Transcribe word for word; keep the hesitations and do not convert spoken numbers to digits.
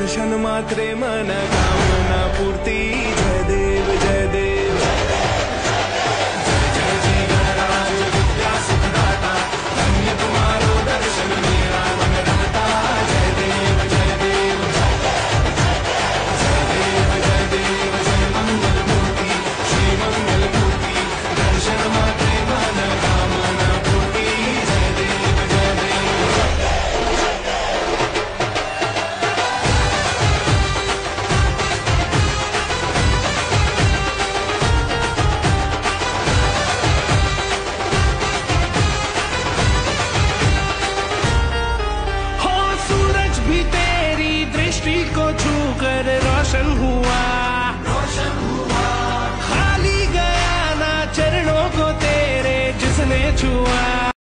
दर्शन मात्रे मन कामना पूर्ति। जय देव जय देव जय जय जय गणराज विद्या सुखदाता, धन्य तुम्हारो दर्शन मेरा मन रहता। जय देव जय देव जय देव जय देव जय मंगल मूर्ति, श्री मंगल मूर्ति, दर्शन मात्रे मन कामना पूर्ति। जय देव जय देव को छूकर रोशन हुआ, रोशन हुआ। खाली गया ना चरणों को तेरे जिसने छुआ।